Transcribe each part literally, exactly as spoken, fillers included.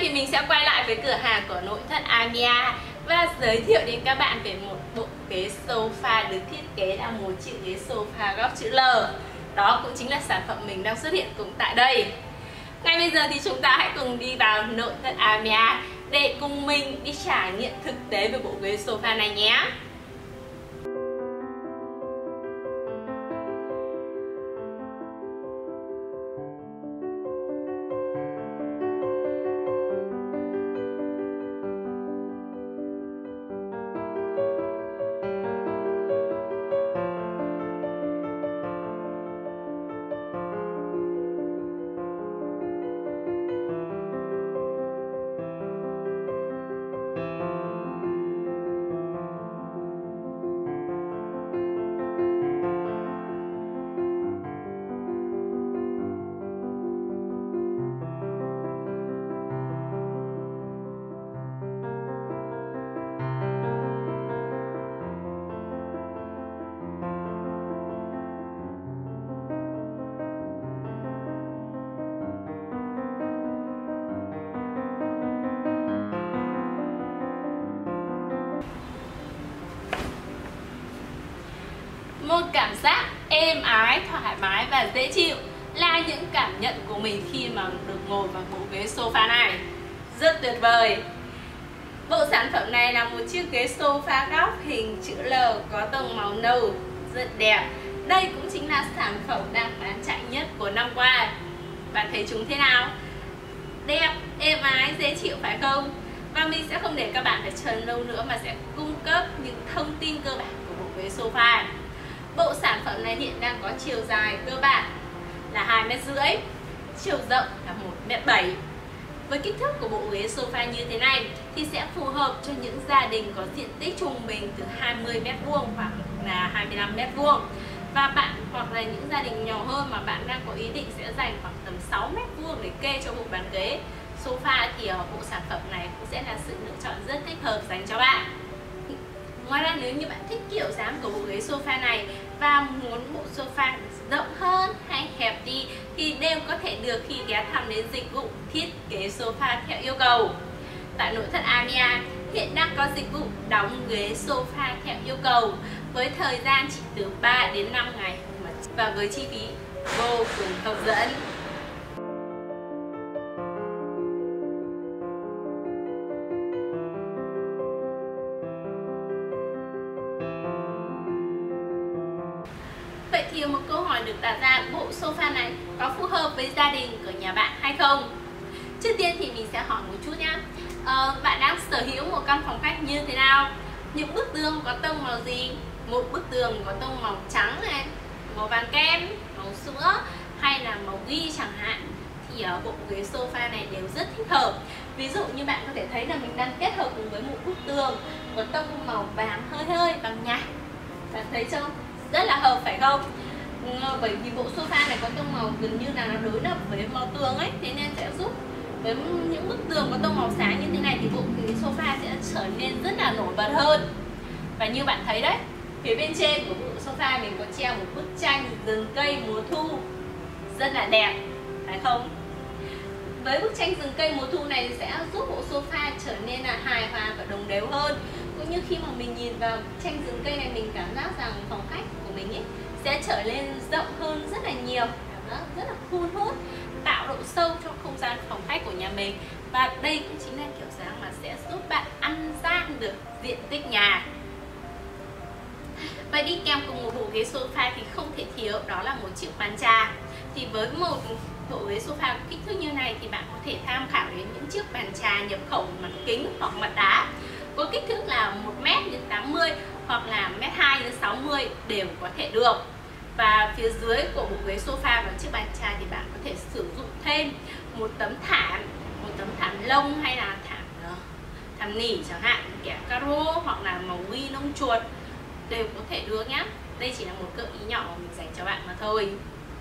thì mình sẽ quay lại với cửa hàng của nội thất Amia và giới thiệu đến các bạn về một bộ ghế sofa được thiết kế là một chiếc ghế sofa góc chữ L. Đó cũng chính là sản phẩm mình đang xuất hiện cùng tại đây. Ngay bây giờ thì chúng ta hãy cùng đi vào nội thất Amia để cùng mình đi trải nghiệm thực tế về bộ ghế sofa này nhé. Một cảm giác êm ái, thoải mái và dễ chịu là những cảm nhận của mình khi mà được ngồi vào bộ ghế sofa này. Rất tuyệt vời. Bộ sản phẩm này là một chiếc ghế sofa góc hình chữ L có tông màu nâu rất đẹp. Đây cũng chính là sản phẩm đang bán chạy nhất của năm qua. Bạn thấy chúng thế nào? Đẹp, êm ái, dễ chịu phải không? Và mình sẽ không để các bạn phải chờ lâu nữa mà sẽ cung cấp những thông tin cơ bản của bộ ghế sofa. Bộ sản phẩm này hiện đang có chiều dài cơ bản là hai mét rưỡi, chiều rộng là một mét bảy. Với kích thước của bộ ghế sofa như thế này thì sẽ phù hợp cho những gia đình có diện tích trung bình từ hai mươi mét vuông hoặc là hai mươi lăm mét vuông. Và bạn hoặc là những gia đình nhỏ hơn mà bạn đang có ý định sẽ dành khoảng tầm sáu mét vuông để kê cho bộ bàn ghế sofa thì bộ sản phẩm này cũng sẽ là sự lựa chọn rất thích hợp dành cho bạn. Ngoài ra nếu như bạn thích kiểu dáng của bộ ghế sofa này và muốn bộ sofa rộng hơn hay hẹp đi thì đều có thể được khi ghé thăm đến dịch vụ thiết kế sofa theo yêu cầu. Tại nội thất Amia hiện đang có dịch vụ đóng ghế sofa theo yêu cầu với thời gian chỉ từ ba đến năm ngày và với chi phí vô cùng hấp dẫn. Vậy thì một câu hỏi được đặt ra, bộ sofa này có phù hợp với gia đình của nhà bạn hay không? Trước tiên thì mình sẽ hỏi một chút nhá. Ờ, bạn đang sở hữu một căn phòng khách như thế nào? Những bức tường có tông màu gì? Một bức tường có tông màu trắng này, màu vàng kem, màu sữa hay là màu ghi chẳng hạn thì ở bộ ghế sofa này đều rất thích hợp. Ví dụ như bạn có thể thấy là mình đang kết hợp cùng với một bức tường có tông màu vàng hơi hơi vàng nhạt. Bạn thấy không? Rất là hợp phải không? Bởi vì bộ sofa này có tông màu gần như là nó đối lập với màu tường ấy, thế nên sẽ giúp với những bức tường có tông màu sáng như thế này thì bộ ghế sofa sẽ trở nên rất là nổi bật hơn. Và như bạn thấy đấy, phía bên trên của bộ sofa mình có treo một bức tranh rừng cây mùa thu rất là đẹp, phải không? Với bức tranh rừng cây mùa thu này sẽ giúp bộ sofa trở nên là hài hòa và đồng đều hơn. Cũng như khi mà mình nhìn vào tranh rừng cây này mình cảm giác rằng phòng khách của mình ấy sẽ trở nên rộng hơn rất là nhiều, rất là thu hút, tạo độ sâu trong không gian phòng khách của nhà mình. Và đây cũng chính là kiểu dáng mà sẽ giúp bạn ăn gian được diện tích nhà. Và đi kèm cùng một bộ ghế sofa thì không thể thiếu đó là một chiếc bàn trà. Thì với một bộ ghế sofa kích thước như này thì bạn có thể tham khảo đến những chiếc bàn trà nhập khẩu mặt kính hoặc mặt đá có kích thước là một mét đến tám mươi hoặc là một mét hai đến sáu mươi đều có thể được. Và phía dưới của bộ ghế sofa và chiếc bàn trà thì bạn có thể sử dụng thêm một tấm thảm, một tấm thảm lông hay là thảm thảm nỉ chẳng hạn, kẻ caro hoặc là màu ghi lông chuột đều có thể được nhé. Đây chỉ là một gợi ý nhỏ mà mình dành cho bạn mà thôi.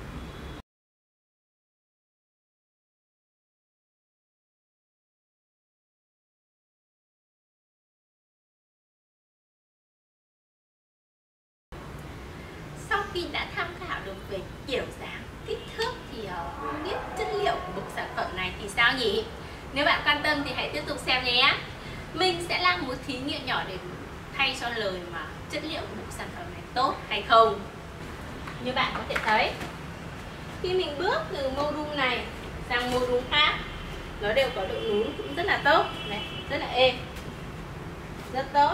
Sau khi đã tham khảo được về kiểu dáng, kích thước thì uh, không biết chất liệu của bộ sản phẩm này thì sao nhỉ? Nếu bạn quan tâm thì hãy tiếp tục xem nhé. Mình sẽ làm một thí nghiệm nhỏ để thay cho lời mà chất liệu của bộ sản phẩm này tốt hay không. Như bạn có thể thấy, khi mình bước từ module này sang module khác, nó đều có độ nhún cũng rất là tốt này, rất là êm, rất tốt.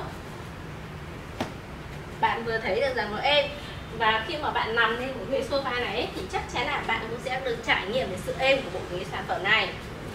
Bạn vừa thấy được rằng nó êm, và khi mà bạn nằm lên bộ ghế sofa này ấy, thì chắc chắn là bạn cũng sẽ được trải nghiệm về sự êm của bộ ghế sản phẩm này.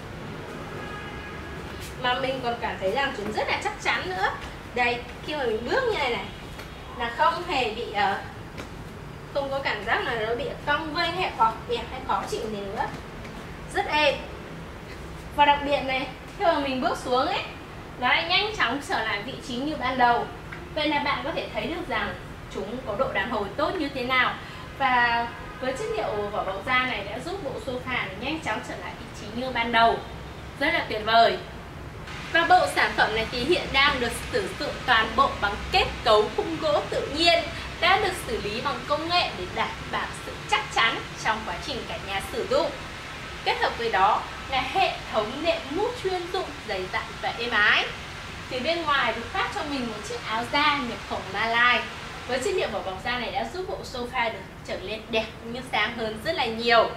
Mà mình còn cảm thấy rằng chúng rất là chắc chắn nữa. Đây, khi mà mình bước như này này là không hề bị uh, không có cảm giác là nó bị cong vênh hay khó bẹp hay khó chịu gì nữa, rất êm. Và đặc biệt này, khi mà mình bước xuống ấy, nó lại nhanh chóng trở lại vị trí như ban đầu. Vậy là bạn có thể thấy được rằng chúng có độ đàn hồi tốt như thế nào. Và với chất liệu vỏ bọc da này đã giúp bộ sofa này nhanh chóng trở lại vị trí như ban đầu, rất là tuyệt vời. Và bộ sản phẩm này thì hiện đang được sử dụng toàn bộ bằng kết cấu khung gỗ tự nhiên, đã được xử lý bằng công nghệ để đảm bảo sự chắc chắn trong quá trình cả nhà sử dụng. Kết hợp với đó là hệ thống nệm mút chuyên dụng dày dặn và êm ái. Phía bên ngoài được phát cho mình một chiếc áo da nhập khẩu Malai. Với chất liệu vỏ bọc da này đã giúp bộ sofa được trở lên đẹp như sáng hơn rất là nhiều.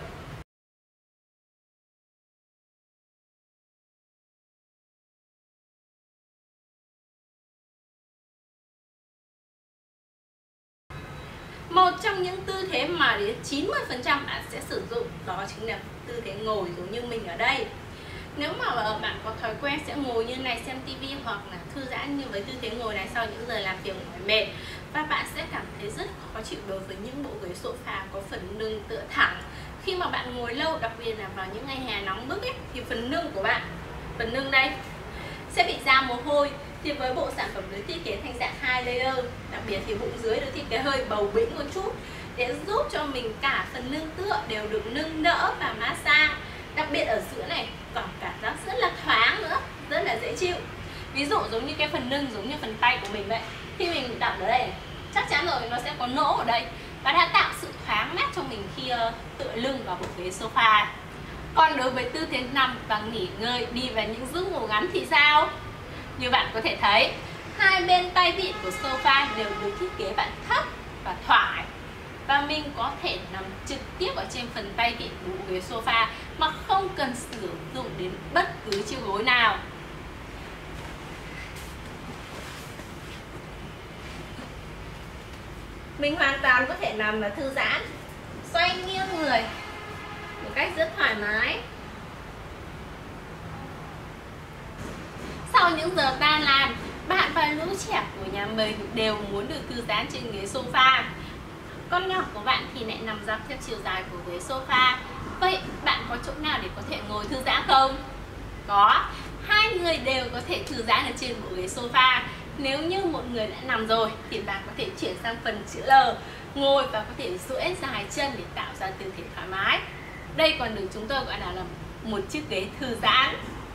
Một trong những tư thế mà đến chín mươi phần trăm bạn sẽ sử dụng đó chính là tư thế ngồi giống như mình ở đây. Nếu mà bạn có thói quen sẽ ngồi như này xem tivi hoặc là thư giãn như với tư thế ngồi này sau những giờ làm việc mỏi mệt, và bạn sẽ cảm thấy rất khó chịu đối với những bộ ghế sofa có phần lưng tựa thẳng. Khi mà bạn ngồi lâu, đặc biệt là vào những ngày hè nóng bức ấy, thì phần lưng của bạn, phần lưng đây sẽ bị ra mồ hôi. Thì với bộ sản phẩm được thiết kế thành dạng hai layer, đặc biệt thì bụng dưới được thiết kế hơi bầu bĩnh một chút để giúp cho mình cả phần lưng tựa đều được nâng đỡ và massage. Đặc biệt ở giữa này còn cảm giác rất là thoáng nữa, rất là dễ chịu. Ví dụ giống như cái phần lưng giống như phần tay của mình vậy, khi mình đặt ở đây này, chắc chắn rồi nó sẽ có nỗ ở đây và đã tạo sự thoáng mát cho mình khi uh, tựa lưng vào bộ ghế sofa. Còn đối với tư thế nằm và nghỉ ngơi đi vào những giấc ngủ ngắn thì sao? Như bạn có thể thấy, hai bên tay vịn của sofa đều được thiết kế bạn thấp và thoải, và mình có thể nằm trực tiếp ở trên phần tay vịn của bộ ghế sofa mà không cần sử dụng đến bất cứ chiếc gối nào. Mình hoàn toàn có thể nằm và thư giãn, xoay nghiêng người một cách rất thoải mái. Sau những giờ tan làm, bạn và lũ trẻ của nhà mình đều muốn được thư giãn trên ghế sofa. Con nhỏ của bạn thì lại nằm dọc theo chiều dài của ghế sofa. Vậy bạn có chỗ nào để có thể ngồi thư giãn không? Có, hai người đều có thể thư giãn ở trên bộ ghế sofa. Nếu như một người đã nằm rồi thì bạn có thể chuyển sang phần chữ L, ngồi và có thể duỗi dài chân để tạo ra tư thế thoải mái. Đây còn được chúng tôi gọi là, là một chiếc ghế thư giãn.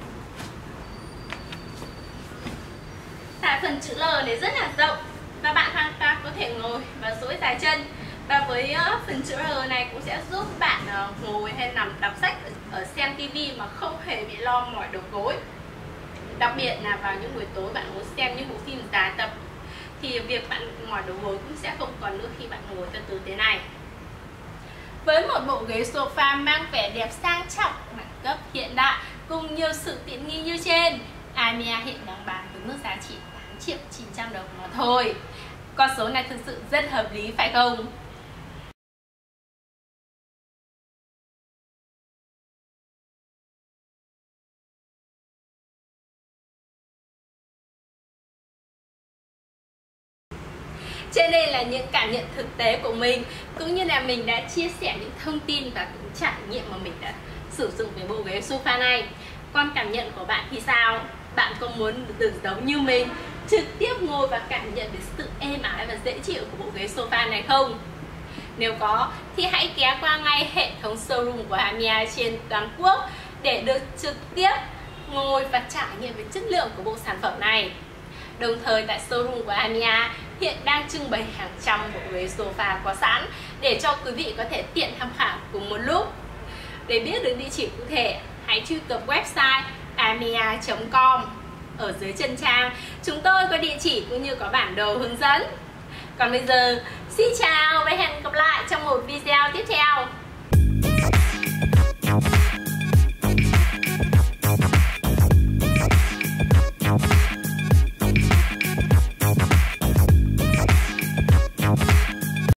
Tại phần chữ L này rất là rộng và bạn hoàn toàn có thể ngồi và duỗi dài chân. Và với uh, phần chữ R này cũng sẽ giúp bạn uh, ngồi hay nằm đọc sách ở, ở xem tivi mà không hề bị lo mỏi đầu gối. Đặc biệt là vào những buổi tối bạn muốn xem những bộ phim dài tập thì việc bạn mỏi đầu gối cũng sẽ không còn nữa khi bạn ngồi theo tư thế này. Với một bộ ghế sofa mang vẻ đẹp sang trọng, đẳng cấp hiện đại cùng nhiều sự tiện nghi như trên, Amiya hiện đang bán với mức giá chỉ tám triệu chín trăm đồng mà thôi. Con số này thực sự rất hợp lý phải không? Trên đây là những cảm nhận thực tế của mình, cũng như là mình đã chia sẻ những thông tin và những trải nghiệm mà mình đã sử dụng về bộ ghế sofa này. Còn cảm nhận của bạn thì sao? Bạn có muốn được giống như mình, trực tiếp ngồi và cảm nhận được sự êm ái và dễ chịu của bộ ghế sofa này không? Nếu có thì hãy ghé qua ngay hệ thống showroom của Amiya trên toàn quốc để được trực tiếp ngồi và trải nghiệm về chất lượng của bộ sản phẩm này. Đồng thời tại showroom của Amiya hiện đang trưng bày hàng trăm bộ ghế sofa có sẵn để cho quý vị có thể tiện tham khảo cùng một lúc. Để biết được địa chỉ cụ thể, hãy truy cập website tamiya chấm com. Ở dưới chân trang chúng tôi có địa chỉ cũng như có bản đồ hướng dẫn. Còn bây giờ, xin chào và hẹn gặp lại trong một video tiếp theo.